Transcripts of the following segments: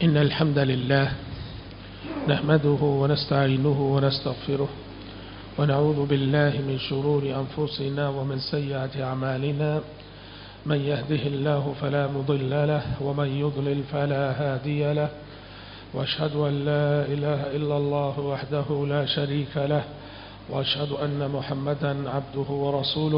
إن الحمد لله نحمده ونستعينه ونستغفره ونعوذ بالله من شرور أنفسنا ومن سيئات أعمالنا من يهده الله فلا مضل له ومن يضلل فلا هادي له وأشهد أن لا إله إلا الله وحده لا شريك له وأشهد أن محمدا عبده ورسوله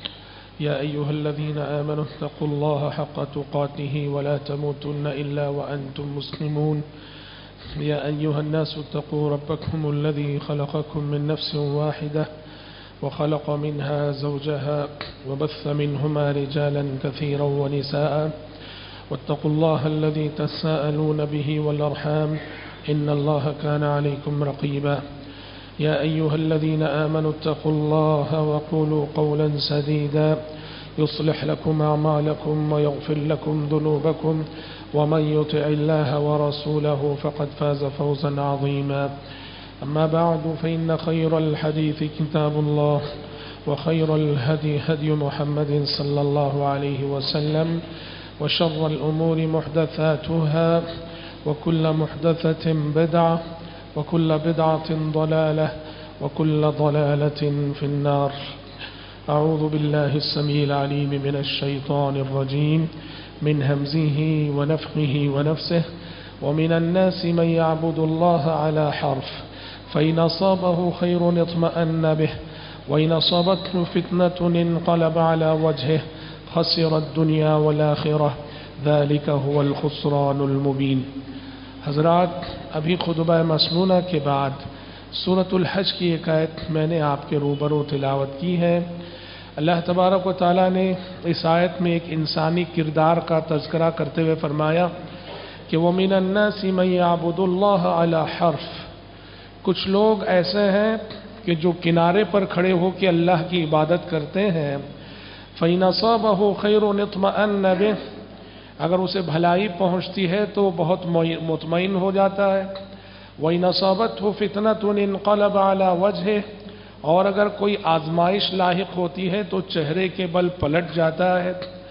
يا أيها الذين آمنوا اتقوا الله حق تقاته ولا تموتن إلا وأنتم مسلمون يا أيها الناس اتقوا ربكم الذي خلقكم من نفس واحدة وخلق منها زوجها وبث منهما رجالا كثيرا ونساء واتقوا الله الذي تساءلون به والأرحام إن الله كان عليكم رقيبا يا أيها الذين آمنوا اتقوا الله وقولوا قولا سديدا يصلح لكم أعمالكم ويغفر لكم ذنوبكم ومن يطع الله ورسوله فقد فاز فوزا عظيما أما بعد فإن خير الحديث كتاب الله وخير الهدي هدي محمد صلى الله عليه وسلم وشر الأمور محدثاتها وكل محدثة بدعة وكل بدعة ضلالة وكل ضلالة في النار أعوذ بالله السميع العليم من الشيطان الرجيم من همزه ونفخه ونفسه ومن الناس من يعبد الله على حرف فإن أصابه خير اطمأن به وإن أصابته فتنة انقلب على وجهه خسر الدنيا والآخرة ذلك هو الخسران المبين. حضرات، ابھی خطبہ مسنونہ کے بعد سورۃ الحج کی ایک آیت میں نے آپ کے روبرو تلاوت کی ہے. اللہ تبارک و تعالیٰ نے اس آیت میں ایک انسانی کردار کا تذکرہ کرتے ہوئے فرمایا کہ وَمِنَ النَّاسِ مَن يَعْبُدُ اللَّهَ عَلَى حَرْفٍ. کچھ لوگ ایسے ہیں کہ جو کنارے پر کھڑے ہو کے اللہ کی عبادت کرتے ہیں. فَإِنْ أَصَابَهُ خَيْرٌ اطْمَأَنَّ بِهِ. اگر اسے بھلائی پہنچتی ہے تو بہت مطمئن ہو جاتا ہے. وَإِنْ أَصَابَتْهُ فِتْنَةٌ انقلب عَلَى وَجْهِهِ. اور اگر کوئی آزمائش لاحق ہوتی ہے تو چہرے کے بل پلٹ جاتا ہے.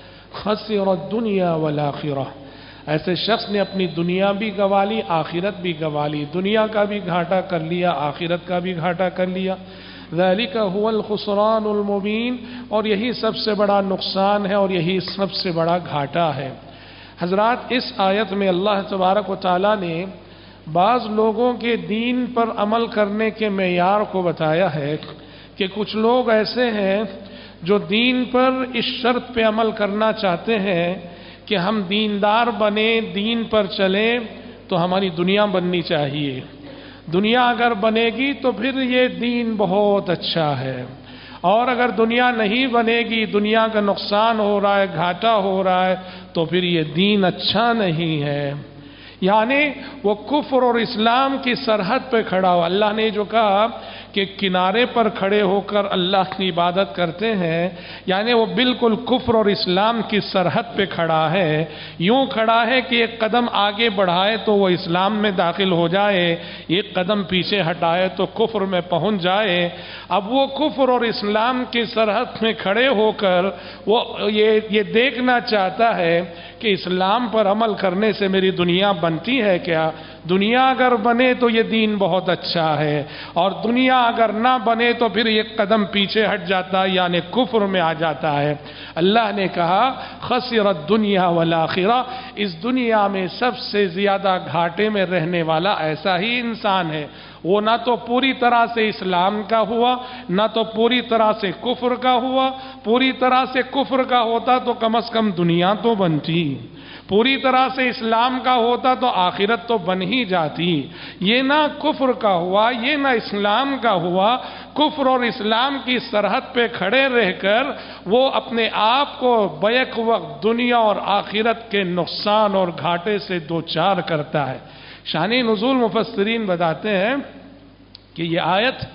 خسر الدنیا والآخرہ. ایسے شخص نے اپنی دنیا بھی گنوا لی، آخرت بھی گنوا لی. دنیا کا بھی گھاٹا کر لیا، آخرت کا بھی گھاٹا کر لیا. ذَلِكَ هُوَ الْخُسْرَانُ الْمُبِينُ. اور یہی سب سے بڑا نقصان ہے اور یہی سب سے بڑا گھاٹا ہے. حضرات، اس آیت میں اللہ تبارک و تعالیٰ نے بعض لوگوں کے دین پر عمل کرنے کے معیار کو بتایا ہے کہ کچھ لوگ ایسے ہیں جو دین پر اس شرط پہ عمل کرنا چاہتے ہیں کہ ہم دیندار بنیں، دین پر چلیں تو ہماری دنیا بننی چاہیے. دنیا اگر بنے گی تو پھر یہ دین بہت اچھا ہے، اور اگر دنیا نہیں بنے گی، دنیا کا نقصان ہو رہا ہے، گھاٹا ہو رہا ہے، تو پھر یہ دین اچھا نہیں ہے. یعنی وہ کفر اور اسلام کی سرحد پہ کھڑا ہو. اللہ نے جو کہا کہ کنارے پر کھڑے ہو کر اللہ کی عبادت کرتے ہیں، یعنی وہ بالکل کفر اور اسلام کی سرحد پہ کھڑا ہے. یوں کھڑا ہے کہ ایک قدم آگے بڑھائے تو وہ اسلام میں داخل ہو جائے، ایک قدم پیچھے ہٹائے تو کفر میں پہنچ جائے. اب وہ کفر اور اسلام کی سرحد میں کھڑے ہو کر وہ یہ دیکھنا چاہتا ہے کہ اسلام پر عمل کرنے سے میری دنیا بنتی ہے کیا؟ دنیا اگر بنے تو یہ دین بہت اچھا ہے، اور دنیا اگر نہ بنے تو پھر ایک قدم پیچھے ہٹ جاتا ہے، یعنی کفر میں آ جاتا ہے. اللہ نے کہا خسر الدنیا والآخرہ. اس دنیا میں سب سے زیادہ گھاٹے میں رہنے والا ایسا ہی انسان ہے. وہ نہ تو پوری طرح سے اسلام کا ہوا، نہ تو پوری طرح سے کفر کا ہوا. پوری طرح سے کفر کا ہوتا تو کم از کم دنیا تو بنتی، پوری طرح سے اسلام کا ہوتا تو آخرت تو بن ہی جاتی. یہ نہ کفر کا ہوا، یہ نہ اسلام کا ہوا. کفر اور اسلام کی سرحد پہ کھڑے رہ کر وہ اپنے آپ کو بیک وقت دنیا اور آخرت کے نقصان اور گھاٹے سے دوچار کرتا ہے. شان نزول مفسرین بتاتے ہیں کہ یہ آیت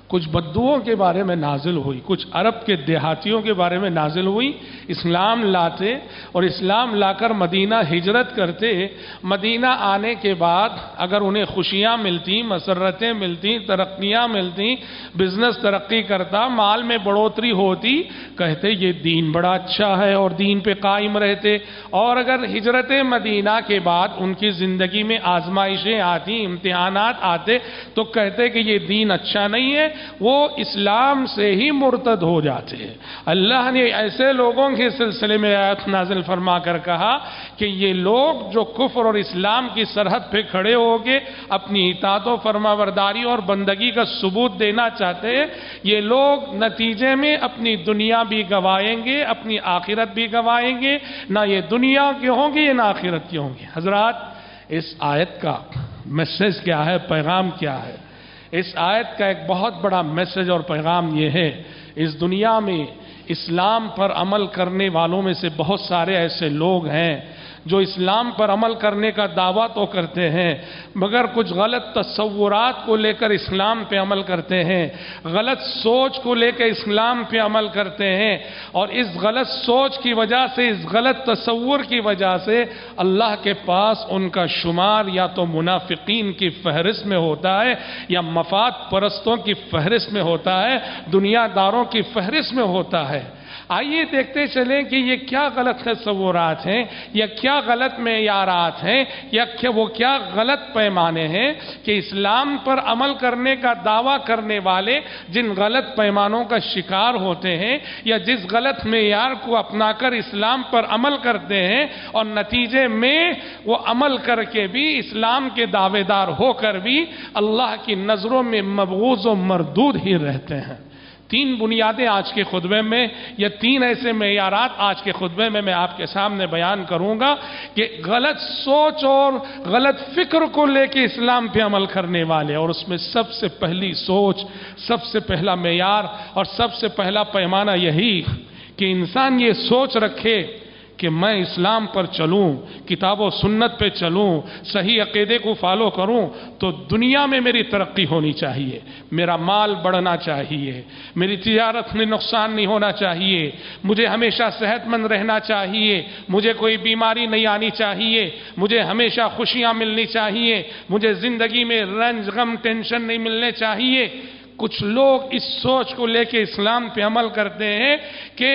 کچھ بدوؤں کے بارے میں نازل ہوئی، کچھ عرب کے دیہاتیوں کے بارے میں نازل ہوئی، اسلام لاتے اور اسلام لا کر مدینہ ہجرت کرتے، مدینہ آنے کے بعد اگر انہیں خوشیاں ملتی، مسرتیں ملتی، ترقیاں ملتی، بزنس ترقی کرتا، مال میں بڑھوتری ہوتی، کہتے یہ دین بڑا اچھا ہے اور دین پہ قائم رہتے۔ اور اگر ہجرت مدینہ کے بعد ان کی زندگی میں آزمائشیں آتی، امتحانات آتے، تو کہتے کہ یہ دین اچھا نہیں ہے، وہ اسلام سے ہی مرتد ہو جاتے ہیں۔ اللہ نے ایسے لوگوں کے سلسلے میں آیت نازل فرما کر کہا کہ یہ لوگ جو کفر اور اسلام کی سرحد پہ کھڑے ہو کے اپنی اطاعت و فرمانبرداری اور بندگی کا ثبوت دینا چاہتے ہیں، یہ لوگ نتیجے میں اپنی دنیا بھی گوائیں گے، اپنی آخرت بھی گوائیں گے، نہ یہ دنیا کے ہوں گے نہ آخرت کے ہوں گے۔ حضرات، اس آیت کا میسج کیا ہے، پیغام کیا ہے؟ اس آیت کا ایک بہت بڑا میسج اور پیغام یہ ہے، اس دنیا میں اسلام پر عمل کرنے والوں میں سے بہت سارے ایسے لوگ ہیں جو اسلام پر عمل کرنے کا دعویٰ تو کرتے ہیں، مگر کچھ غلط تصورات کو لے کر اسلام پہ عمل کرتے ہیں، غلط سوچ کو لے کر اسلام پہ عمل کرتے ہیں، اور اس غلط سوچ کی وجہ سے، اس غلط تصور کی وجہ سے اللہ کے پاس ان کا شمار یا تو منافقین کی فہرست میں ہوتا ہے یا مفاد پرستوں کی فہرست میں ہوتا ہے، دنیا داروں کی فہرست میں ہوتا ہے۔ آئیے دیکھتے چلیں کہ یہ کیا غلط تصورات ہیں، یا کیا غلط معیارات ہیں، یا وہ کیا غلط پیمانے ہیں کہ اسلام پر عمل کرنے کا دعویٰ کرنے والے جن غلط پیمانوں کا شکار ہوتے ہیں، یا جس غلط معیار کو اپنا کر اسلام پر عمل کرتے ہیں اور نتیجے میں وہ عمل کر کے بھی، اسلام کے دعوے دار ہو کر بھی اللہ کی نظروں میں مبغوض و مردود ہی رہتے ہیں۔ تین بنیادیں آج کے خطبے میں، یا تین ایسے معیارات آج کے خطبے میں آپ کے سامنے بیان کروں گا کہ غلط سوچ اور غلط فکر کو لے کے اسلام پہ عمل کرنے والے، اور اس میں سب سے پہلی سوچ، سب سے پہلا معیار اور سب سے پہلا پیمانہ یہی کہ انسان یہ سوچ رکھے کہ میں اسلام پر چلوں، کتاب و سنت پہ چلوں، صحیح عقیدے کو فالو کروں تو دنیا میں میری ترقی ہونی چاہیے، میرا مال بڑھنا چاہیے، میری تجارت میں نقصان نہیں ہونا چاہیے، مجھے ہمیشہ صحت مند رہنا چاہیے، مجھے کوئی بیماری نہیں آنی چاہیے، مجھے ہمیشہ خوشیاں ملنی چاہیے، مجھے زندگی میں رنج غم ٹینشن نہیں ملنے چاہیے۔ کچھ لوگ اس سوچ کو لے کے اسلام پہ عمل کرتے ہیں کہ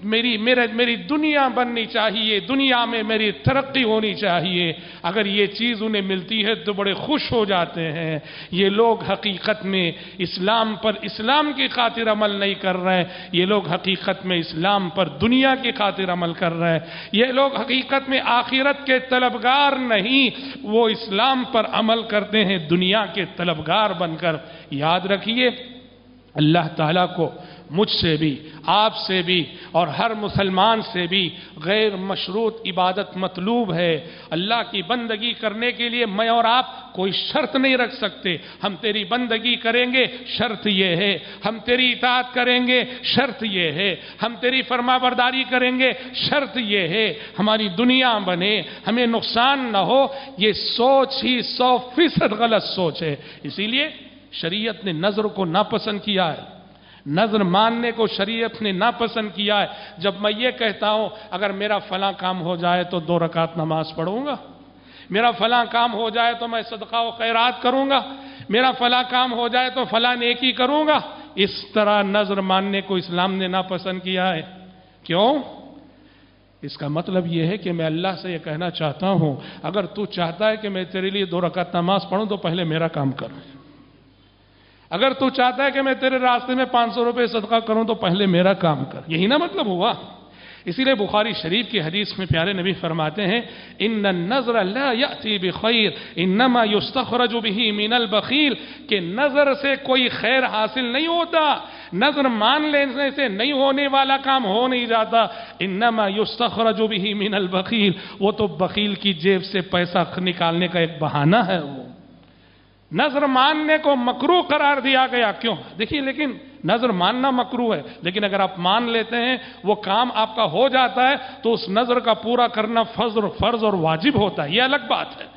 میری دنیا بننی چاہیے، دنیا میں میری ترقی ہونی چاہیے، اگر یہ چیز انہیں ملتی ہے تو بڑے خوش ہو جاتے ہیں۔ یہ لوگ حقیقت میں اسلام کی خاطر عمل نہیں کر رہے، یہ لوگ حقیقت میں اسلام پر دنیا کی خاطر عمل کر رہے ہیں، یہ لوگ حقیقت میں آخرت کے طلبگار نہیں، وہ اسلام پر عمل کرتے ہیں دنیا کے طلبگار بن کر۔ یاد رکھیے، اللہ تعالیٰ کو مجھ سے بھی، آپ سے بھی اور ہر مسلمان سے بھی غیر مشروط عبادت مطلوب ہے۔ اللہ کی بندگی کرنے کے لیے میں اور آپ کوئی شرط نہیں رکھ سکتے، ہم تیری بندگی کریں گے، شرط یہ ہے، ہم تیری اطاعت کریں گے، شرط یہ ہے، ہم تیری فرما برداری کریں گے، شرط یہ ہے، ہماری دنیا بنے، ہمیں نقصان نہ ہو۔ یہ سوچ ہی 100% غلط سوچ ہے۔ اسی لیے شریعت نے نظر کو ناپسند کیا ہے، نظر ماننے کو شریعت نے ناپسند کیا ہے۔ جب میں یہ کہتا ہوں اگر میرا فلاں کام ہو جائے تو 2 رکعت نماز پڑھوں گا، میرا فلاں کام ہو جائے تو میں صدقہ و خیرات کروں گا، میرا فلاں کام ہو جائے تو فلاں نیکی کروں گا، اس طرح نظر ماننے کو اسلام نے ناپسند کیا ہے۔ کیوں؟ اس کا مطلب یہ ہے کہ میں اللہ سے یہ کہنا چاہتا ہوں اگر تو چاہتا ہے کہ میں تیرے لیے 2 رکعت نماز پڑھوں تو پہلے میرا کام کر، اگر تو چاہتا ہے کہ میں تیرے راستے میں 500 روپے صدقہ کروں تو پہلے میرا کام کر۔ یہی نا مطلب ہوا۔ اسی لیے بخاری شریف کی حدیث میں پیارے نبی فرماتے ہیں ان النظر لا یأتی بخیر انما یستخرج به من البخیل، کہ نظر سے کوئی خیر حاصل نہیں ہوتا، نظر مان لینے سے نہیں ہونے والا کام ہو نہیں جاتا، انما یستخرج به من البخیل، وہ تو بخیل کی جیب سے پیسہ نکالنے کا ایک بہانہ ہے۔ وہ نظر ماننے کو مکروہ قرار دیا گیا، کیوں؟ دیکھیے، لیکن نظر ماننا مکروہ ہے، لیکن اگر آپ مان لیتے ہیں وہ کام آپ کا ہو جاتا ہے تو اس نظر کا پورا کرنا فرض اور واجب ہوتا ہے، یہ الگ بات ہے۔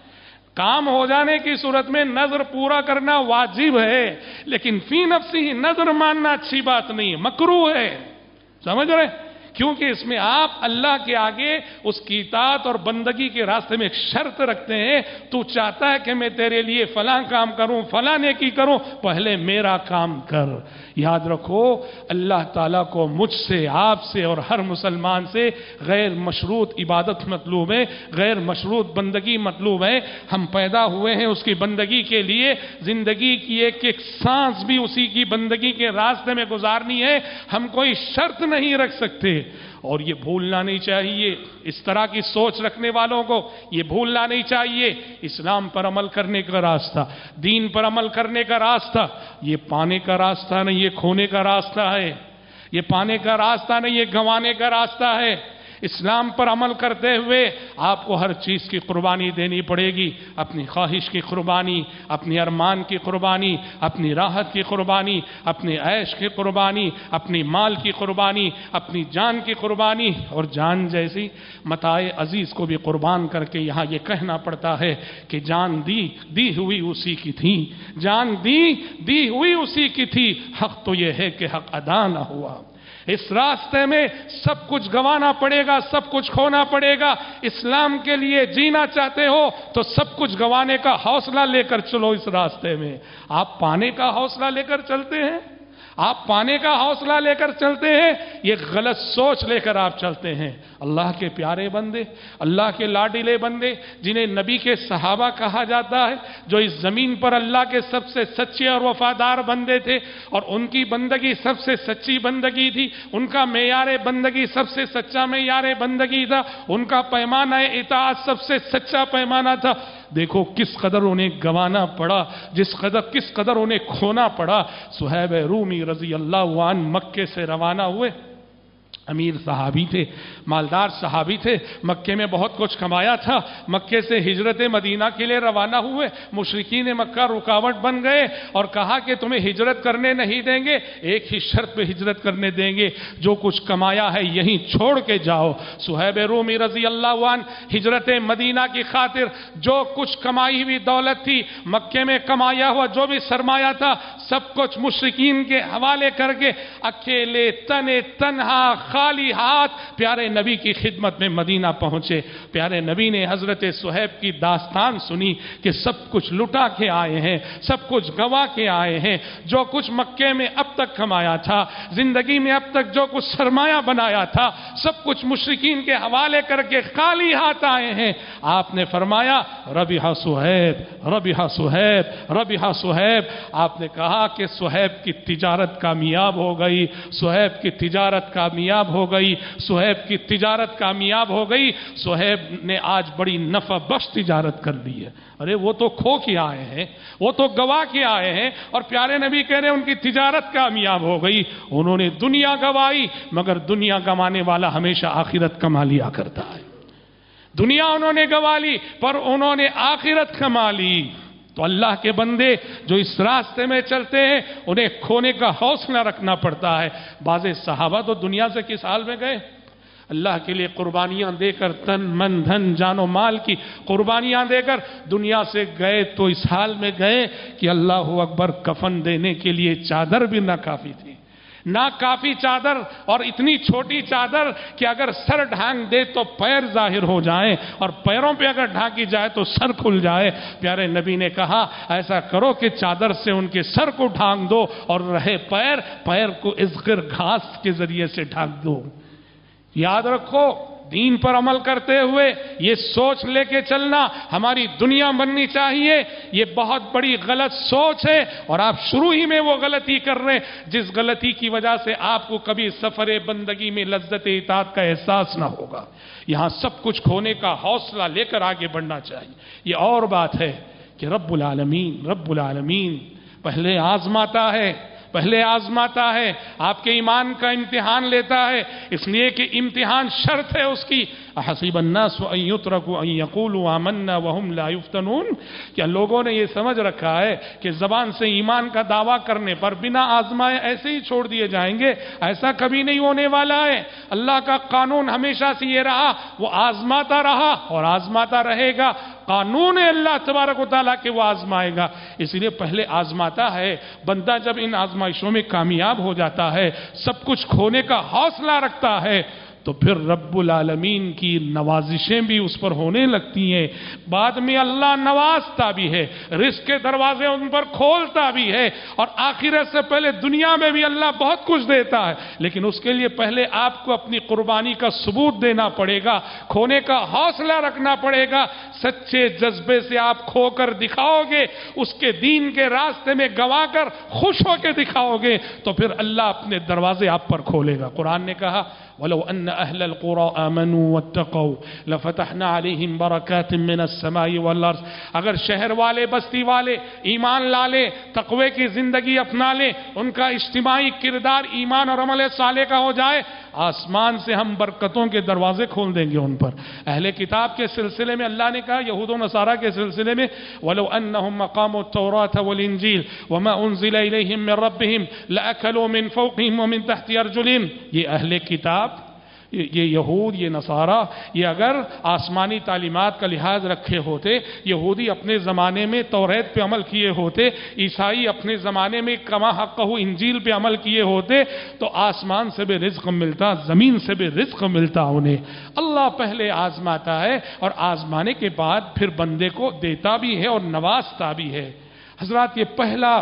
کام ہو جانے کی صورت میں نظر پورا کرنا واجب ہے، لیکن فی نفسی نظر ماننا اچھی بات نہیں، مکروہ ہے، سمجھ رہے؟ کیونکہ اس میں آپ اللہ کے آگے اس کی اطاعت اور بندگی کے راستے میں ایک شرط رکھتے ہیں، تو چاہتا ہے کہ میں تیرے لیے فلاں کام کروں، فلاں نیکی کروں، پہلے میرا کام کر۔ یاد رکھو اللہ تعالیٰ کو مجھ سے، آپ سے اور ہر مسلمان سے غیر مشروط عبادت مطلوب ہے، غیر مشروط بندگی مطلوب ہے۔ ہم پیدا ہوئے ہیں اس کی بندگی کے لیے، زندگی کی ایک ایک سانس بھی اسی کی بندگی کے راستے میں گزارنی ہے، ہم کوئی شرط نہیں رکھ سکتے۔ اور یہ بھولنا نہیں چاہیے، اس طرح کی سوچ رکھنے والوں کو یہ بھولنا نہیں چاہیے، اسلام پر عمل کرنے کا راستہ، دین پر عمل کرنے کا راستہ یہ پانے کا راستہ نہیں، یہ کھونے کا راستہ ہے، یہ پانے کا راستہ نہیں، یہ گنوانے کا راستہ ہے۔ اسلام پر عمل کرتے ہوئے آپ کو ہر چیز کی قربانی دینی پڑے گی، اپنی خواہش کی قربانی، اپنی ارمان کی قربانی، اپنی راحت کی قربانی، اپنی عیش کی قربانی، اپنی مال کی قربانی، اپنی جان کی قربانی، اور جان جیسی متاع عزیز کو بھی قربان کر کے یہاں یہ کہنا پڑتا ہے کہ جان دی ہوئی اسی کی تھی، جان دی ہوئی اسی کی تھی، حق تو یہ ہے کہ حق ادا نہ ہوا۔ اس راستے میں سب کچھ گنوانا پڑے گا، سب کچھ کھونا پڑے گا۔ اسلام کے لیے جینا چاہتے ہو تو سب کچھ گنوانے کا حوصلہ لے کر چلو اس راستے میں۔ آپ پانے کا حوصلہ لے کر چلتے ہیں، آپ پانے کا حوصلہ لے کر چلتے ہیں، یہ غلط سوچ لے کر آپ چلتے ہیں۔ اللہ کے پیارے بندے، اللہ کے لاڈلے بندے، جنہیں نبی کے صحابہ کہا جاتا ہے، جو اس زمین پر اللہ کے سب سے سچے اور وفادار بندے تھے، اور ان کی بندگی سب سے سچی بندگی تھی، ان کا معیار بندگی سب سے سچا معیار بندگی تھا، ان کا پیمانہ اطاعت سب سے سچا پیمانہ تھا۔ دیکھو کس قدر انہیں گوانا پڑا، کس قدر انہیں کھونا پڑا۔ صہیب رومی رضی اللہ عنہ مکے سے روانہ ہوئے، امیر صحابی تھے، مالدار صحابی تھے، مکے میں بہت کچھ کمایا تھا، مکے سے ہجرت مدینہ کے لیے روانہ ہوئے۔ مشرکین مکہ رکاوٹ بن گئے اور کہا کہ تمہیں ہجرت کرنے نہیں دیں گے، ایک ہی شرط پہ ہجرت کرنے دیں گے، جو کچھ کمایا ہے یہیں چھوڑ کے جاؤ۔ صہیب رومی رضی اللہ عنہ ہجرت مدینہ کی خاطر جو کچھ کمائی ہوئی دولت تھی، مکے میں کمایا ہوا جو بھی سرمایہ تھا، سب کچھ مشرکین کے حوالے کر کے اکیلے تنہا خالی ہاتھ پیارے نبی کی خدمت میں مدینہ پہنچے۔ پیارے نبی نے حضرت صہیب کی داستان سنی کہ سب کچھ لٹا کے آئے ہیں، سب کچھ گوا کے آئے ہیں، جو کچھ مکے میں اب تک کمایا تھا، زندگی میں اب تک جو کچھ سرمایہ بنایا تھا، سب کچھ مشرکین کے حوالے کر کے خالی ہاتھ آئے ہیں۔ آپ نے فرمایا ربح صہیب، ربح صہیب، ربح صہیب۔ آپ نے کہا کہ صہیب کی تجارت کامیاب ہو گئی، صہیب کی تجارت کامیاب ہو گئی، صہیب کی تجارت کامیاب ہو گئی، صہیب نے آج بڑی نفع بخش تجارت کر دی ہے۔ ارے وہ تو کھو کے آئے ہیں، وہ تو گوا کے آئے ہیں، اور پیارے نبی کہہ رہے ہیں ان کی تجارت کامیاب ہو گئی۔ انہوں نے دنیا گوائی، مگر دنیا گوانے والا ہمیشہ آخرت کما لیا کرتا ہے۔ دنیا انہوں نے گوا لی پر انہوں نے آخرت کما لی۔ تو اللہ کے بندے جو اس راستے میں چلتے ہیں انہیں کھونے کا حوصلہ رکھنا پڑتا ہے۔ بعض صحابہ تو دنیا سے کس حال میں گئے؟ اللہ کے لیے قربانیاں دے کر، تن من دھن جان و مال کی قربانیاں دے کر دنیا سے گئے، تو اس حال میں گئے کہ اللہ اکبر، کفن دینے کے لیے چادر بھی نہ کافی تھی، نہ کافی چادر، اور اتنی چھوٹی چادر کہ اگر سر ڈھانک دے تو پیر ظاہر ہو جائیں، اور پیروں پہ اگر ڈھانکی جائے تو سر کھل جائے۔ پیارے نبی نے کہا ایسا کرو کہ چادر سے ان کے سر کو ڈھانک دو، اور رہے پیر کو ازغر گھاس کے ذریعے سے ڈھانک دو۔ یاد رکھو دین پر عمل کرتے ہوئے یہ سوچ لے کے چلنا ہماری دنیا بننی چاہیے، یہ بہت بڑی غلط سوچ ہے، اور آپ شروع ہی میں وہ غلطی کر رہے ہیں جس غلطی کی وجہ سے آپ کو کبھی سفر بندگی میں لذت اطاعت کا احساس نہ ہوگا۔ یہاں سب کچھ کھونے کا حوصلہ لے کر آگے بڑھنا چاہیے۔ یہ اور بات ہے کہ رب العالمین پہلے آزماتا ہے، آپ کے ایمان کا امتحان لیتا ہے، اس لیے کہ امتحان شرط ہے اس کی۔ احسب الناس ان یترکوا ان یقولوا آمنا وهم لا یفتنون، کیا لوگوں نے یہ سمجھ رکھا ہے کہ زبان سے ایمان کا دعویٰ کرنے پر بنا آزمائے ایسے ہی چھوڑ دیے جائیں گے؟ ایسا کبھی نہیں ہونے والا ہے۔ اللہ کا قانون ہمیشہ سے یہ رہا، وہ آزماتا رہا اور آزماتا رہے گا۔ قانون ہے اللہ تبارک و تعالیٰ کہ وہ آزمائے گا، اس لیے پہلے آزماتا ہے۔ بندہ جب ان آزمائشوں میں کامیاب ہو جاتا ہے، سب کچھ کھونے کا حوصلہ رکھتا ہے، تو پھر رب العالمین کی نوازشیں بھی اس پر ہونے لگتی ہیں۔ بعد میں اللہ نوازتا بھی ہے، رزق کے دروازے ان پر کھولتا بھی ہے، اور آخرت سے پہلے دنیا میں بھی اللہ بہت کچھ دیتا ہے، لیکن اس کے لیے پہلے آپ کو اپنی قربانی کا ثبوت دینا پڑے گا، کھونے کا حوصلہ رکھنا پڑے گا۔ سچے جذبے سے آپ کھو کر دکھاؤ گے، اس کے دین کے راستے میں گنوا کر خوش ہو کے دکھاؤ گے، تو پھر اللہ اپنے دروازے آپ پر کھولے گا۔ قرآن نے کہا وَلَوْ أَنَّ أَهْلَ الْقُرَىٰ آمَنُوا وَاتَّقَوْا لَفَتَحْنَا عَلَيْهِمْ بَرَكَاتٍ مِّنَ السَّمَاءِ وَالْأَرْضِ، اگر شہر والے، بستی والے ایمان لا لیں، تقوی کی زندگی اپنا لیں، ان کا اجتماعی کردار ایمان اور عمل صالح کا ہو جائے، آسمان سے ہم برکتوں کے دروازے کھول دیں گے ان پر۔ اہل کتاب کے سلسلے میں اللہ نے کہا، یہود و نصارہ کے سلسلے میں وَلَوْ أَنَّهُمْ أَقَامُوا التَّوْرَاةَ وَالْإِنجِيلَ وَمَا أُنزِلَ إِلَيْهِمْ مِنْ رَبِّهِمْ لَأَكَلُوا مِنْ فَوْقِهِمْ وَمِنْ تَحْتِ أَرْجُلِهِمْ۔ یہ اہل کتاب، یہ یہود، یہ نصارہ، یہ اگر آسمانی تعلیمات کا لحاظ رکھے ہوتے، یہودی اپنے زمانے میں توریت پہ عمل کیے ہوتے، عیسائی اپنے زمانے میں کما حقہ انجیل پہ عمل کیے ہوتے، تو آسمان سے بھی رزق ملتا، زمین سے بھی رزق ملتا انہیں۔ اللہ پہلے آزماتا ہے، اور آزمانے کے بعد پھر بندے کو دیتا بھی ہے اور نوازتا بھی ہے۔ حضرات، یہ پہلا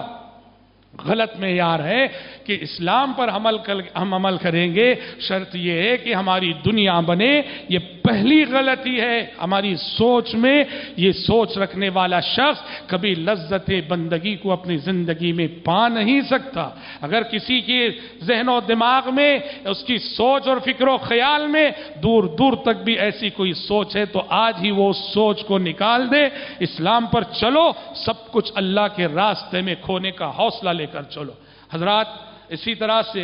غلط معیار ہے کہ اسلام پر ہم عمل کریں گے، شرط یہ ہے کہ ہماری دنیا بنے۔ یہ پہلی غلطی ہے ہماری سوچ میں۔ یہ سوچ رکھنے والا شخص کبھی لذت بندگی کو اپنی زندگی میں پا نہیں سکتا۔ اگر کسی کے ذہن و دماغ میں، اس کی سوچ اور فکر و خیال میں دور دور تک بھی ایسی کوئی سوچ ہے، تو آج ہی وہ سوچ کو نکال دے، اسلام پر چلو، سب کچھ اللہ کے راستے میں کھونے کا حوصلہ لے کر چلو۔ حضرات، اسی طرح سے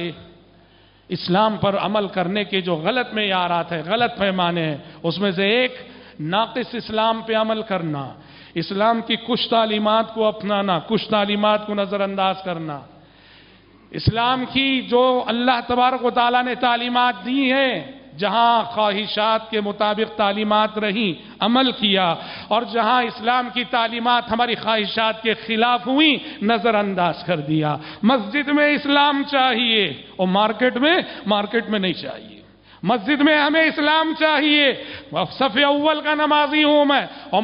اسلام پر عمل کرنے کے جو غلط معیارات ہیں، غلط پیمانے ہیں، اس میں سے ایک ناقص اسلام پہ عمل کرنا، اسلام کی کچھ تعلیمات کو اپنانا، کچھ تعلیمات کو نظر انداز کرنا۔ اسلام کی جو اللہ تبارک و تعالیٰ نے تعلیمات دی ہیں، جہاں خواہشات کے مطابق تعلیمات رہیں عمل کیا، اور جہاں اسلام کی تعلیمات ہماری خواہشات کے خلاف ہوئیں نظر انداز کر دیا۔ مسجد میں اسلام چاہیے اور مارکیٹ میں نہیں چاہیے۔ مسجد میں ہمیں اسلام چاہیے، صف اول کا نمازی ہوں میں، اور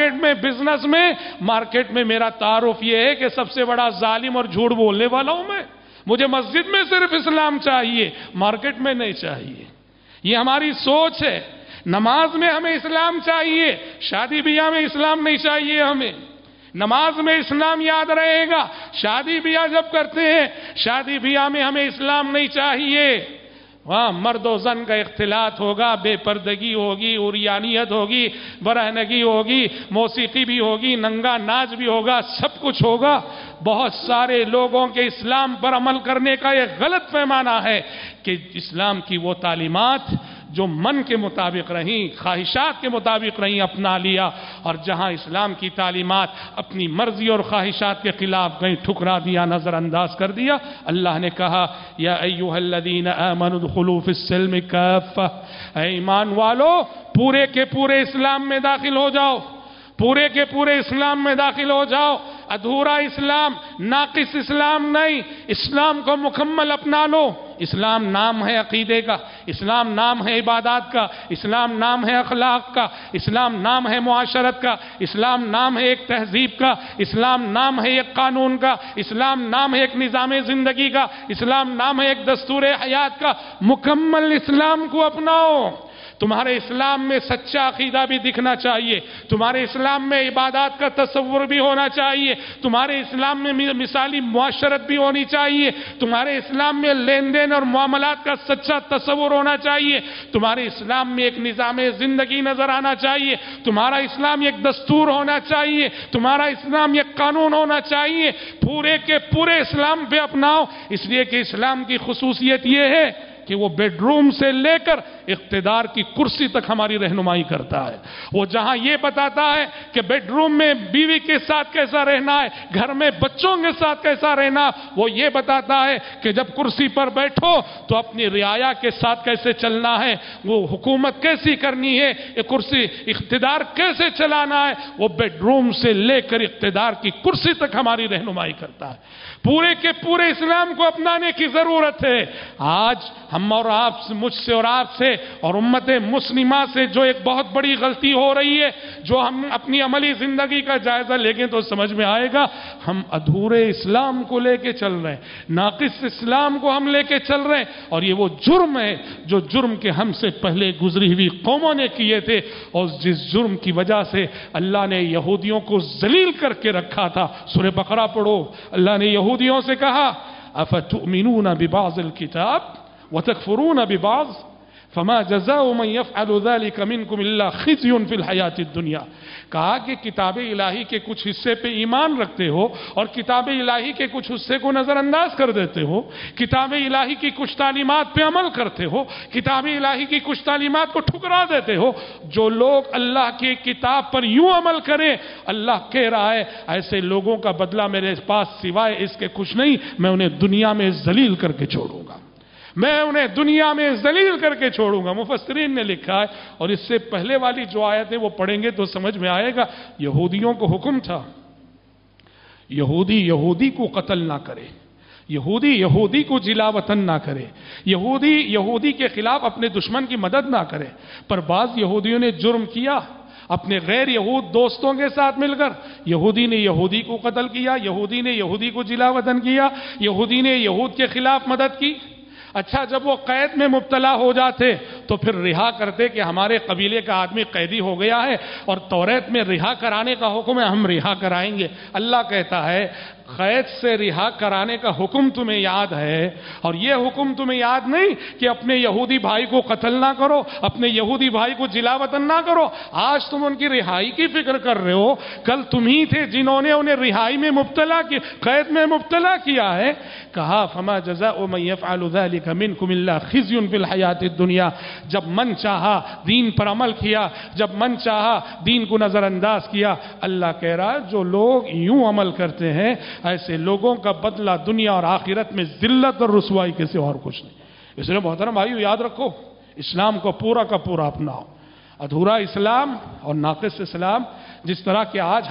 مارکیٹ میں میرا تعارف یہ ہے کہ سب سے بڑا ظالم اور جھوٹ بولنے والا ہوں میں۔ مجھے مسجد میں صرف اسلام چاہیے، مارکیٹ میں نہیں چاہیے۔ یہ ہماری سوچ ہے۔ نماز میں ہمیں اسلام چاہیے، شادی بیاہ میں اسلام نہیں چاہیے ہمیں۔ نماز میں اسلام یاد رہے گا، شادی بیاہ جب کرتے ہیں، شادی بیاہ میں ہمیں اسلام نہیں چاہیے۔ وہاں مرد و زن کا اختلاط ہوگا، بے پردگی ہوگی، عریانیت ہوگی، برہنگی ہوگی، موسیقی بھی ہوگی، ننگا ناچ بھی ہوگا، سب کچھ ہوگا۔ بہت سارے لوگوں کے اسلام پر عمل کرنے کا یہ غلط پیمانہ ہے کہ اسلام کی وہ تعلیمات جو من کے مطابق رہیں، خواہشات کے مطابق رہیں، اپنا لیا، اور جہاں اسلام کی تعلیمات اپنی مرضی اور خواہشات کے خلاف گئیں ٹھکرا دیا، نظر انداز کر دیا۔ اللہ نے کہا یا ایھا الذین آمنوا ادخلوا فی السلم کافہ، اے ایمان والو پورے کے پورے اسلام میں داخل ہو جاؤ، پورے کے پورے اسلام میں داخل ہو جاؤ۔ ادھورا اسلام، ناقص اسلام نہیں، اسلام کو مکمل اپنا لو۔ اسلام نام ہے عقیدے کا، اسلام نام ہے عبادات کا، اسلام نام ہے اخلاق کا، اسلام نام ہے معاشرت کا، اسلام نام ہے ایک تہذیب کا، اسلام نام ہے ایک قانون کا، اسلام نام ہے ایک نظام زندگی کا، اسلام نام ہے ایک دستور حیات کا۔ مکمل اسلام کو اپناؤ۔ تمہارے اسلام میں سچا عقیدہ بھی دکھنا چاہیے، تمہارے اسلام میں عبادات کا تصور بھی ہونا چاہیے، تمہارے اسلام میں مثالی معاشرت بھی ہونی چاہیے، تمہارے اسلام میں لین دین اور معاملات کا سچا تصور ہونا چاہیے، تمہارے اسلام میں ایک نظام زندگی نظر آنا چاہیے، تمہارا اسلام ایک دستور ہونا چاہیے، تمہارا اسلام ایک قانون ہونا چاہیے۔ پورے کے پورے اسلام پہ اپناؤ، اس لیے کہ اسلام کی خصوصیت یہ ہے کہ وہ بیڈروم سے لے کر اقتدار کی کرسی تک ہماری رہنمائی کرتا ہے. وہ جہاں یہ بتاتا ہے کہ بیڈروم میں بیوی کے ساتھ کیسا رہنا ہے, گھر میں بچوں کے ساتھ کیسا رہنا, وہ یہ بتاتا ہے کہ جب کرسی پر بیٹھو تو اپنی رعایا کے ساتھ کیسے چلنا ہے, وہ حکومت کیسی کرنی ہے, یہ کرسی اقتدار کیسے چلانا ہے, وہ بیڈروم سے لے کر اقتدار کی کرسی تک ہماری رہنمائی کرتا ہے. پورے کے پورے اسلام کو اپنانے کی ضرورت ہے. آج ہم اور آپ سے, مجھ سے اور آپ سے اور امت مسلمہ سے جو ایک بہت بڑی غلطی ہو رہی ہے, جو ہم اپنی عملی زندگی کا جائزہ لیں گے تو سمجھ میں آئے گا, ہم ادھورے اسلام کو لے کے چل رہے ہیں, ناقص اسلام کو ہم لے کے چل رہے ہیں. اور یہ وہ جرم ہے جو جرم کے ہم سے پہلے گزری ہوئی قوموں نے کیے تھے, اور جس جرم کی وجہ سے اللہ نے یہودیوں کو ذلیل کر کے رکھا تھا. سورہ بقرہ پڑھو, اللہ نے یہودیوں سے کہا افتؤمنون ببعض الكتاب وتکفرون ببعض فما جزاء من يفعل ذلك منكم الا خزي في الحياة الدنيا. کہا کہ کتاب الہی کے کچھ حصے پہ ایمان رکھتے ہو اور کتاب الہی کے کچھ حصے کو نظر انداز کر دیتے ہو, کتاب الہی کی کچھ تعلیمات پہ عمل کرتے ہو, کتاب الہی کی کچھ تعلیمات کو ٹھکرا دیتے ہو. جو لوگ اللہ کی کتاب پر یوں عمل کریں, اللہ کہہ رہا ہے ایسے لوگوں کا بدلہ میرے پاس سوائے اس کے کچھ نہیں, میں انہیں دنیا میں ذلیل کر کے چھوڑوں گا, میں انہیں دنیا میں ذلیل کر کے چھوڑوں گا. مفسرین نے لکھا ہے, اور اس سے پہلے والی جو آیت ہے وہ پڑھیں گے تو سمجھ میں آئے گا. یہودیوں کو حکم تھا یہودی کو قتل نہ کرے, یہودی کو جلا وطن نہ کرے, یہودی کے خلاف اپنے دشمن کی مدد نہ کرے. پر بعض یہودیوں نے جرم کیا, اپنے غیر یہود دوستوں کے ساتھ مل کر یہودی نے یہودی کو قتل کیا, یہودی نے یہودی کو جلا وطن کیا, یہودی نے یہود کے خلاف مدد کی. اچھا, جب وہ قید میں مبتلا ہو جاتے تو پھر رہا کرتے کہ ہمارے قبیلے کا آدمی قیدی ہو گیا ہے اور توریت میں رہا کرانے کا حکم ہے, ہم رہا کرائیں گے. اللہ کہتا ہے قید سے رہا کرانے کا حکم تمہیں یاد ہے, اور یہ حکم تمہیں یاد نہیں کہ اپنے یہودی بھائی کو قتل نہ کرو, اپنے یہودی بھائی کو جلا وطن نہ کرو. آج تم ان کی رہائی کی فکر کر رہے ہو, کل تم ہی تھے جنہوں نے انہیں رہائی میں مبتلا کی, قید میں مبتلا کیا ہے. کہا فما جزاء من يفعل ذلك منكم الا خزي في الحياة الدنيا. جب من چاہا دین پر عمل کیا, جب من چاہا دین کو نظر انداز کیا. اللہ کہہ رہا ہے جو لوگ یوں عمل کرتے ہیں ایسے لوگوں کا بدلہ دنیا اور آخرت میں ذلت اور رسوائی کے سوا اور کچھ نہیں. اس لیے محترم بھائیو یاد رکھو, اسلام کو پورا کا پورا اپناؤ. ادھورا اسلام اور ناقص اسلام جس طرح کہ آج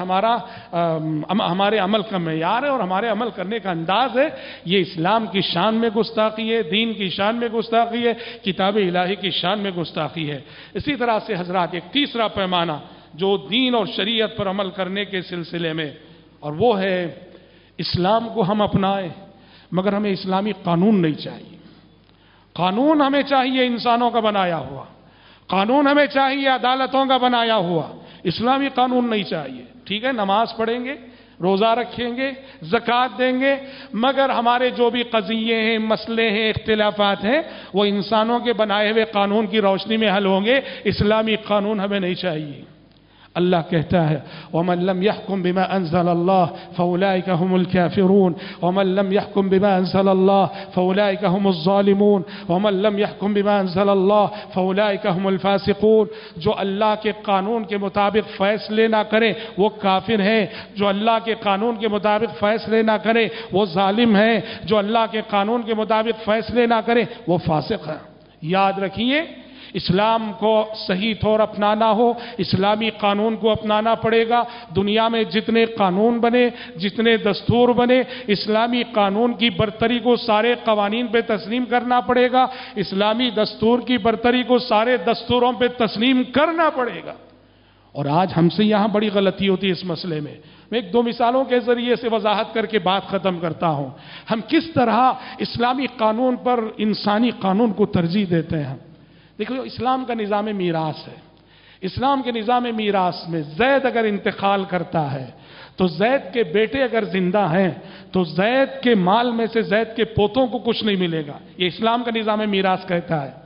ہمارے عمل کا معیار ہے اور ہمارے عمل کرنے کا انداز ہے, یہ اسلام کی شان میں گستاخی ہے, دین کی شان میں گستاخی ہے, کتاب الہی کی شان میں گستاخی ہے. اسی طرح سے حضرات ایک تیسرا پیمانہ جو دین اور شریعت پر عمل کرنے کے سلسلے میں, اور وہ ہے اسلام کو ہم اپنائیں مگر ہمیں اسلامی قانون نہیں چاہیے. قانون ہمیں چاہیے انسانوں کا بنایا ہوا, قانون ہمیں چاہیے عدالتوں کا بنایا ہوا, اسلامی قانون نہیں چاہیے. ٹھیک ہے, نماز پڑھیں گے, روزہ رکھیں گے, زکوٰۃ دیں گے, مگر ہمارے جو بھی قضیے ہیں, مسئلے ہیں, اختلافات ہیں, وہ انسانوں کے بنائے ہوئے قانون کی روشنی میں حل ہوں گے. اسلامی قانون ہمیں نہیں چاہیے. اللہ کہتا ہے وَمَن لَّمْ يَحْكُم بِمَا أَنزَلَ اللَّهُ فَأُولَٰئِكَ هُمُ الْكَافِرُونَ وَمَن لَّمْ يَحْكُم بِمَا أَنزَلَ اللَّهُ فَأُولَٰئِكَ هُمُ الظَّالِمُونَ وَمَن لَّمْ يَحْكُم بِمَا أَنزَلَ اللَّهُ فَأُولَٰئِكَ هُمُ الْفَاسِقُونَ. جو اللہ کے قانون کے مطابق فیصلے نہ کرے وہ کافر ہیں, جو اللہ کے قانون کے مطابق فیصلے نہ کرے وہ ظالم ہیں, جو اللہ کے قانون کے مطابق فیصلے نہ کرے وہ فاسق ہیں. یاد رکھیے, اسلام کو صحیح طور اپنانا ہو اسلامی قانون کو اپنانا پڑے گا. دنیا میں جتنے قانون بنے, جتنے دستور بنے, اسلامی قانون کی برتری کو سارے قوانین پہ تسلیم کرنا پڑے گا, اسلامی دستور کی برتری کو سارے دستوروں پہ تسلیم کرنا پڑے گا. اور آج ہم سے یہاں بڑی غلطی ہوتی ہے اس مسئلے میں. میں ایک دو مثالوں کے ذریعے سے وضاحت کر کے بات ختم کرتا ہوں. ہم کس طرح اسلامی قانون پر انسانی قانون کو ترجیح دیتے ہیں. دیکھو, اسلام کا نظام میراث ہے. اسلام کے نظام میراث میں زید اگر انتقال کرتا ہے تو زید کے بیٹے اگر زندہ ہیں تو زید کے مال میں سے زید کے پوتوں کو کچھ نہیں ملے گا. یہ اسلام کا نظام میراث کہتا ہے.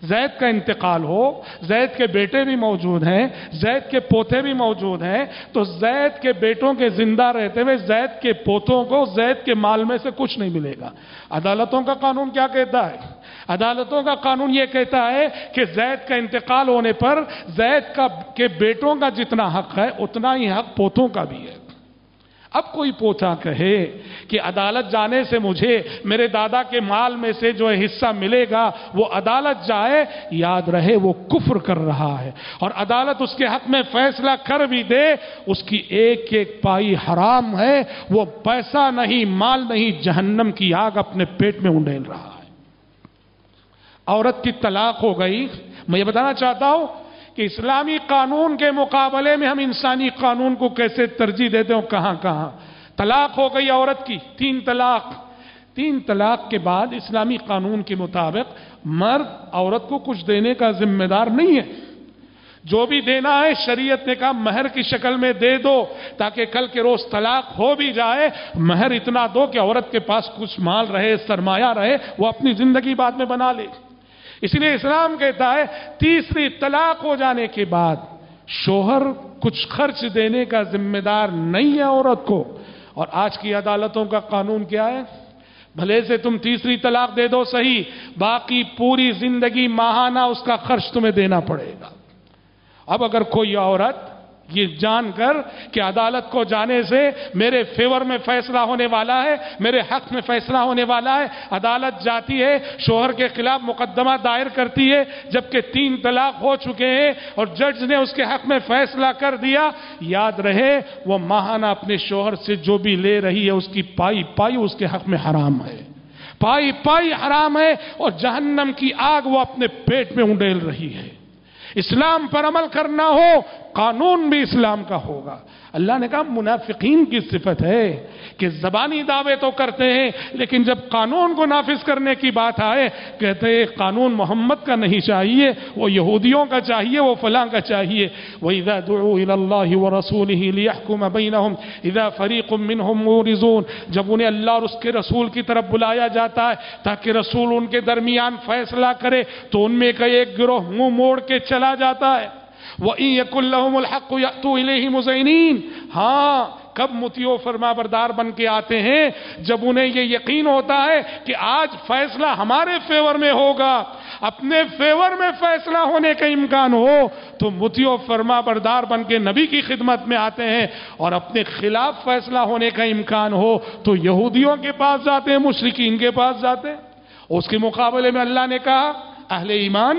زید کا انتقال ہو، زید کے بیٹے بھی موجود ہیں، زید کے پوتے بھی موجود ہیں، تو زید کے بیٹوں کے زندہ رہتے ہوئے زید کے پوتوں کو زید کے مال میں سے کچھ نہیں ملے گا۔ عدالتوں کا قانون کیا کہتا ہے؟ عدالتوں کا قانون یہ کہتا ہے کہ زید کا انتقال ہونے پر زید کے بیٹوں کا جتنا حق ہے اتنا ہی حق پوتوں کا بھی ہے۔ اب کوئی پوتا کہے کہ عدالت جانے سے مجھے میرے دادا کے مال میں سے جو حصہ ملے گا وہ عدالت جائے، یاد رہے وہ کفر کر رہا ہے، اور عدالت اس کے حق میں فیصلہ کر بھی دے اس کی ایک ایک پائی حرام ہے، وہ پیسہ نہیں، مال نہیں، جہنم کی آگ اپنے پیٹ میں انڈیل رہا ہے۔ عورت کی طلاق ہو گئی۔ میں یہ بتانا چاہتا ہوں کہ اسلامی قانون کے مقابلے میں ہم انسانی قانون کو کیسے ترجیح دیتے ہیں، کہاں کہاں طلاق ہو گئی عورت کی، 3 طلاق۔ 3 طلاق کے بعد اسلامی قانون کے مطابق مرد عورت کو کچھ دینے کا ذمہ دار نہیں ہے۔ جو بھی دینا ہے شریعت نے کہا مہر کی شکل میں دے دو، تاکہ کل کے روز طلاق ہو بھی جائے مہر اتنا دو کہ عورت کے پاس کچھ مال رہے، سرمایہ رہے، وہ اپنی زندگی بعد میں بنا لے۔ اس لیے اسلام کہتا ہے تیسری طلاق ہو جانے کے بعد شوہر کچھ خرچ دینے کا ذمہ دار نہیں ہے عورت کو۔ اور آج کی عدالتوں کا قانون کیا ہے؟ بھلے سے تم تیسری طلاق دے دو صحیح، باقی پوری زندگی ماہانہ اس کا خرچ تمہیں دینا پڑے گا۔ اب اگر کوئی عورت یہ جان کر کہ عدالت کو جانے سے میرے فیور میں فیصلہ ہونے والا ہے، میرے حق میں فیصلہ ہونے والا ہے، عدالت جاتی ہے، شوہر کے خلاف مقدمہ دائر کرتی ہے جبکہ 3 طلاق ہو چکے ہیں اور جج نے اس کے حق میں فیصلہ کر دیا، یاد رہے وہ ماہانہ اپنے شوہر سے جو بھی لے رہی ہے اس کی پائی پائی اس کے حق میں حرام ہے، پائی پائی حرام ہے، اور جہنم کی آگ وہ اپنے پیٹ میں انڈیل رہی ہے۔ اسلام پر عمل کرنا ہو قانون بھی اسلام کا ہوگا۔ اللہ نے کہا منافقین کی صفت ہے کہ زبانی دعوے تو کرتے ہیں لیکن جب قانون کو نافذ کرنے کی بات آئے کہتے ہیں قانون محمد کا نہیں چاہیے، وہ یہودیوں کا چاہیے، وہ فلاں کا چاہیے۔ وَإِذَا دُعُوا إِلَى اللَّهِ وَرَسُولِهِ لِيَحْكُمَ بَيْنَهُمْ إِذَا فَرِيقٌ مِّنْهُمْ مُعْرِضُونَ، جب انہیں اللہ اور اس کے رسول کی طرف بلایا جاتا ہے تاکہ رسول ان کے درمیان فیصلہ کرے تو ان میں کا ایک گروہ منہ موڑ کے چلا جاتا ہے۔ وَإِن يَكُن لَّهُمُ الْحَقُّ يَأْتُوا إِلَيْهِ مُذْعِنِينَ، ہاں کب مطیع و فرما بردار بن کے آتے ہیں جب انہیں یہ یقین ہوتا ہے کہ آج فیصلہ ہمارے فیور میں ہوگا، اپنے فیور میں فیصلہ ہونے کا امکان ہو تو مطیع و فرما بردار بن کے نبی کی خدمت میں آتے ہیں، اور اپنے خلاف فیصلہ ہونے کا امکان ہو تو یہودیوں کے پاس جاتے ہیں، مشرکین کے پاس جاتے ہیں۔ اس کے مقابلے میں اللہ نے کہا اہل ایمان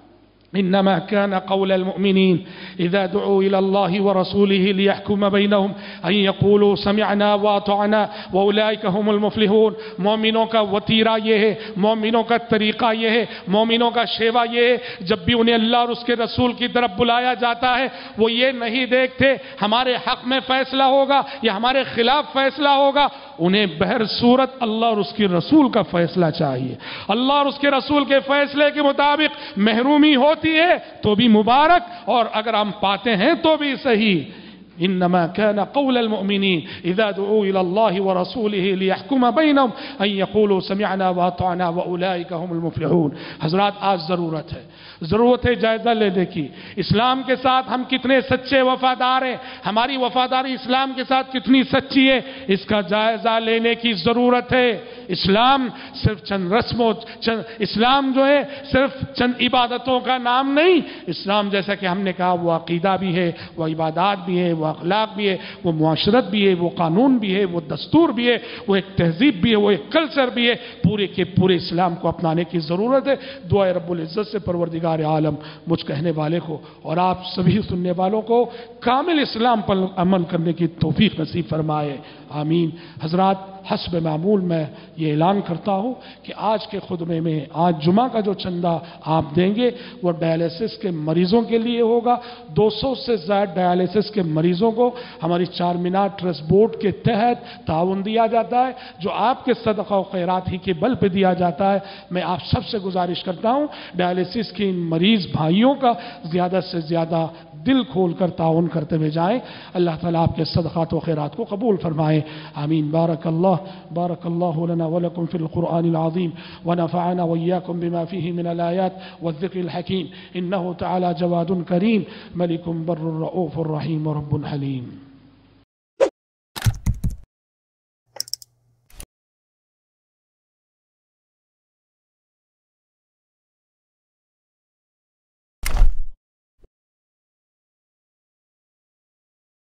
انما كان قول المؤمنين اذا دعوا الى الله ورسوله ليحكم بينهم ان يقولوا سمعنا واطعنا واولئك هم المفلحون۔ مومنوں کا وتیرہ یہ ہے، مومنوں کا طریقہ یہ ہے، مومنوں کا شیوا یہ ہے، جب بھی انہیں اللہ اور اس کے رسول کی طرف بلایا جاتا ہے وہ یہ نہیں دیکھتے ہمارے حق میں فیصلہ ہوگا یا ہمارے خلاف فیصلہ ہوگا، انہیں بہر صورت اللہ اور اس کے رسول کا فیصلہ چاہیے۔ اللہ اور اس کے رسول کے فیصلے کے مطابق محرومی ہوتی ہے تو بھی مبارک، اور اگر ہم پاتے ہیں تو بھی صحیح۔ انما كان قول المؤمنين اذا دعوا الى الله ورسوله ليحكم بينهم ان يقولوا سمعنا واطعنا واولئك هم المفلحون۔ حضرات آج ضرورت ہے جائزہ لینے کی، اسلام کے ساتھ ہم کتنے سچے وفادار ہیں، ہماری وفاداری اسلام کے ساتھ کتنی سچی ہے، اس کا جائزہ لینے کی ضرورت ہے۔ اسلام صرف چند رسموں اسلام جو ہے صرف چند عبادتوں کا نام نہیں، اسلام جیسا کہ ہم نے کہا وہ عقیدہ بھی ہے، وہ عبادات بھی ہے، وہ اخلاق بھی ہے، وہ معاشرت بھی ہے، وہ قانون بھی ہے، وہ دستور بھی ہے، وہ ایک تہذیب بھی ہے، وہ ایک کلچر بھی ہے، پورے کے پورے اسلام کو اپنانے کی ضرورت ہے۔ دعا رب العزت سے پروردگار عالم مجھ کہنے والے کو اور آپ سبھی سننے والوں کو کامل اسلام پر عمل کرنے کی توفیق نصیب فرمائے، آمین۔ حضرات حسب معمول میں یہ اعلان کرتا ہوں کہ آج کے خطبے میں آج جمعہ کا جو چندہ آپ دیں گے وہ ڈائلیسس کے مریضوں کے لیے ہوگا۔ 200 سے زائد ڈائلیسس کے مریضوں کو ہماری چار مینار ٹرسٹ بورڈ کے تحت تعاون دیا جاتا ہے، جو آپ کے صدقہ و خیرات ہی کے بل پہ دیا جاتا ہے۔ میں آپ سب سے گزارش کرتا ہوں ڈائلیسس کے ان مریض بھائیوں کا زیادہ سے زیادہ دل کھول کر تعاون کرتے ہوئے جائیں. اللہ تعالیٰ آپ کے صدقات و خیرات کو قبول فرمائے. آمین. بارک اللہ لنا ولکم فی القرآن العظیم ونفعنا وإياكم بما فيه من الآيات والذكر الحكيم إنه تعالى جواد كريم ملك بر رؤوف رحيم رب حليم.